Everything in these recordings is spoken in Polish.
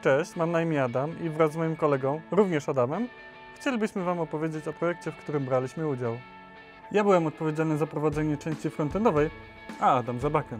Cześć, mam na imię Adam i wraz z moim kolegą, również Adamem, chcielibyśmy Wam opowiedzieć o projekcie, w którym braliśmy udział. Ja byłem odpowiedzialny za prowadzenie części frontendowej, a Adam za backend.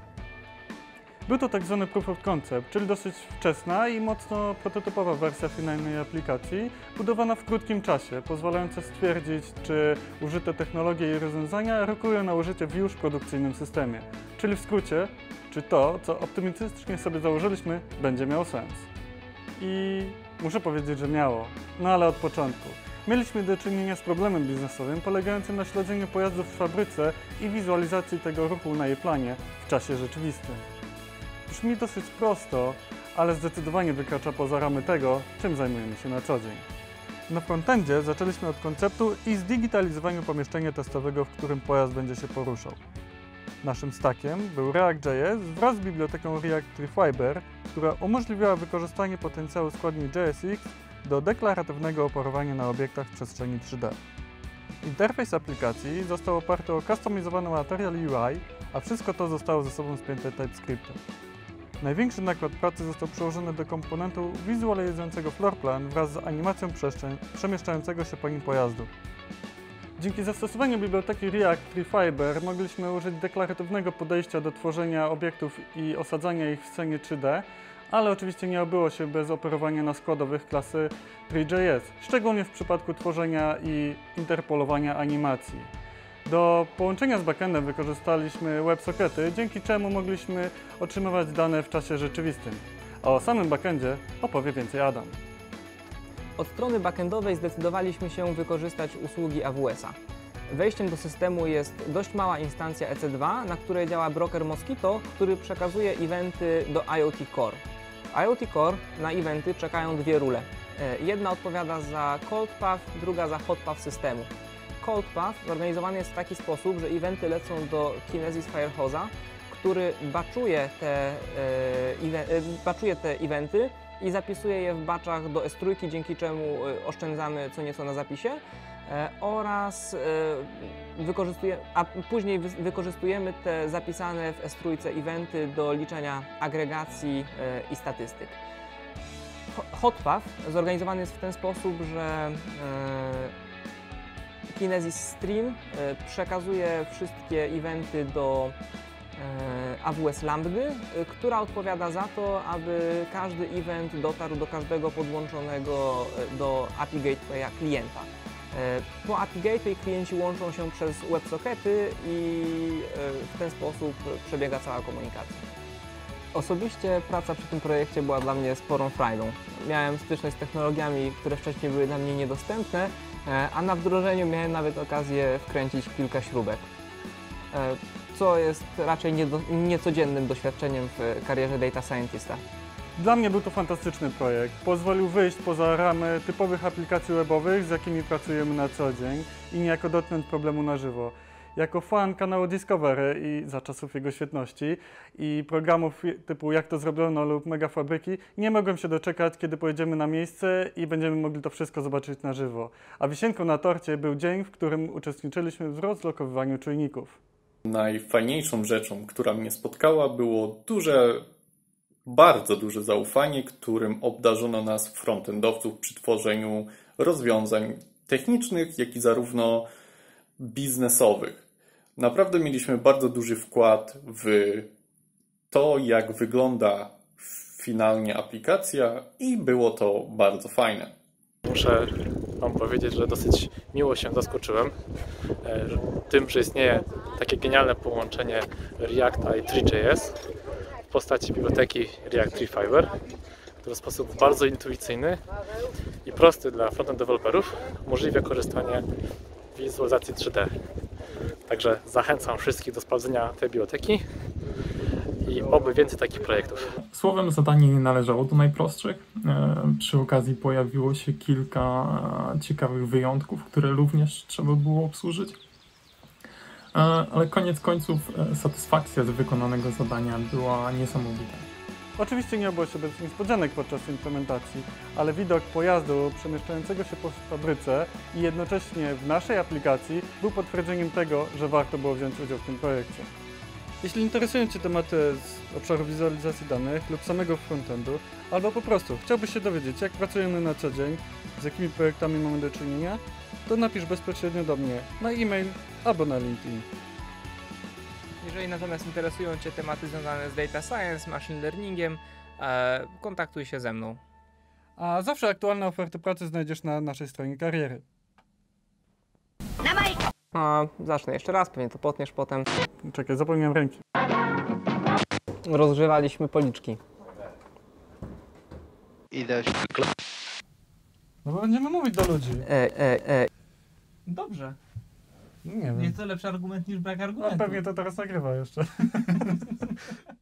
Był to tak zwany proof of concept, czyli dosyć wczesna i mocno prototypowa wersja finalnej aplikacji, budowana w krótkim czasie, pozwalająca stwierdzić, czy użyte technologie i rozwiązania rokują na użycie w już produkcyjnym systemie. Czyli w skrócie, czy to, co optymistycznie sobie założyliśmy, będzie miało sens. I muszę powiedzieć, że miało, no ale od początku. Mieliśmy do czynienia z problemem biznesowym polegającym na śledzeniu pojazdów w fabryce i wizualizacji tego ruchu na jej planie w czasie rzeczywistym. Brzmi dosyć prosto, ale zdecydowanie wykracza poza ramy tego, czym zajmujemy się na co dzień. Na frontendzie zaczęliśmy od konceptu i zdigitalizowaniu pomieszczenia testowego, w którym pojazd będzie się poruszał. Naszym stackiem był React.js wraz z biblioteką React Treefiber, która umożliwiała wykorzystanie potencjału składni JSX do deklaratywnego operowania na obiektach w przestrzeni 3D. Interfejs aplikacji został oparty o customizowany materiał UI, a wszystko to zostało ze sobą spięte TypeScriptem. Największy nakład pracy został przełożony do komponentu wizualizującego floorplan wraz z animacją przemieszczającego się po nim pojazdu. Dzięki zastosowaniu biblioteki React Treefiber mogliśmy użyć deklaratywnego podejścia do tworzenia obiektów i osadzania ich w scenie 3D, ale oczywiście nie obyło się bez operowania na składowych klasy Tree.js, szczególnie w przypadku tworzenia i interpolowania animacji. Do połączenia z backendem wykorzystaliśmy WebSockety, dzięki czemu mogliśmy otrzymywać dane w czasie rzeczywistym. A o samym backendzie opowie więcej Adam. Od strony backendowej zdecydowaliśmy się wykorzystać usługi AWS-a. Wejściem do systemu jest dość mała instancja EC2, na której działa broker Mosquito, który przekazuje eventy do IoT Core. W IoT Core na eventy czekają dwie rule. Jedna odpowiada za cold path, druga za hot path systemu. Cold path zorganizowany jest w taki sposób, że eventy lecą do Kinesis Firehose'a, który baczuje te eventy i zapisuje je w batchach do S3, dzięki czemu oszczędzamy co nieco na zapisie później wykorzystujemy te zapisane w S3 eventy do liczenia agregacji i statystyk. Hot path zorganizowany jest w ten sposób, że Kinesis Stream przekazuje wszystkie eventy do AWS Lambdy, która odpowiada za to, aby każdy event dotarł do każdego podłączonego do API Gatewaya klienta. Po API Gateway klienci łączą się przez WebSockety i w ten sposób przebiega cała komunikacja. Osobiście praca przy tym projekcie była dla mnie sporą frajdą. Miałem styczność z technologiami, które wcześniej były dla mnie niedostępne, a na wdrożeniu miałem nawet okazję wkręcić kilka śrubek, co jest raczej niecodziennym doświadczeniem w karierze Data Scientista. Dla mnie był to fantastyczny projekt. Pozwolił wyjść poza ramy typowych aplikacji webowych, z jakimi pracujemy na co dzień i niejako dotknąć problemu na żywo. Jako fan kanału Discovery i za czasów jego świetności i programów typu Jak to zrobiono lub Mega Fabryki, nie mogłem się doczekać, kiedy pojedziemy na miejsce i będziemy mogli to wszystko zobaczyć na żywo. A wisienką na torcie był dzień, w którym uczestniczyliśmy w rozlokowywaniu czujników. Najfajniejszą rzeczą, która mnie spotkała, było bardzo duże zaufanie, którym obdarzono nas frontendowców przy tworzeniu rozwiązań technicznych, jak i zarówno biznesowych. Naprawdę mieliśmy bardzo duży wkład w to, jak wygląda finalnie aplikacja i było to bardzo fajne. Muszę Wam powiedzieć, że dosyć miło się zaskoczyłem tym, że istnieje takie genialne połączenie Reacta i Tree.js w postaci biblioteki React Treefiber, który w sposób bardzo intuicyjny i prosty dla frontend deweloperów umożliwia korzystanie z wizualizacji 3D. Także zachęcam wszystkich do sprawdzenia tej biblioteki i oby więcej takich projektów. Słowem, zadanie nie należało do najprostszych. Przy okazji pojawiło się kilka ciekawych wyjątków, które również trzeba było obsłużyć. Ale koniec końców satysfakcja z wykonanego zadania była niesamowita. Oczywiście nie obyło się bez niespodzianek podczas implementacji, ale widok pojazdu przemieszczającego się po fabryce i jednocześnie w naszej aplikacji był potwierdzeniem tego, że warto było wziąć udział w tym projekcie. Jeśli interesują Cię tematy z obszaru wizualizacji danych lub samego frontendu, albo po prostu chciałbyś się dowiedzieć, jak pracujemy na co dzień, z jakimi projektami mamy do czynienia, to napisz bezpośrednio do mnie na e-mail albo na LinkedIn. Jeżeli natomiast interesują Cię tematy związane z data science, machine learningiem, kontaktuj się ze mną. A zawsze aktualne oferty pracy znajdziesz na naszej stronie kariery. Zacznę jeszcze raz, pewnie to potniesz potem. Czekaj, zapomniałem ręki. Rozgrzewaliśmy policzki. No bo będziemy mówić do ludzi. Dobrze. Nie wiem. Nie to lepszy argument niż brak No argumentu. pewnie to teraz nagrywa jeszcze.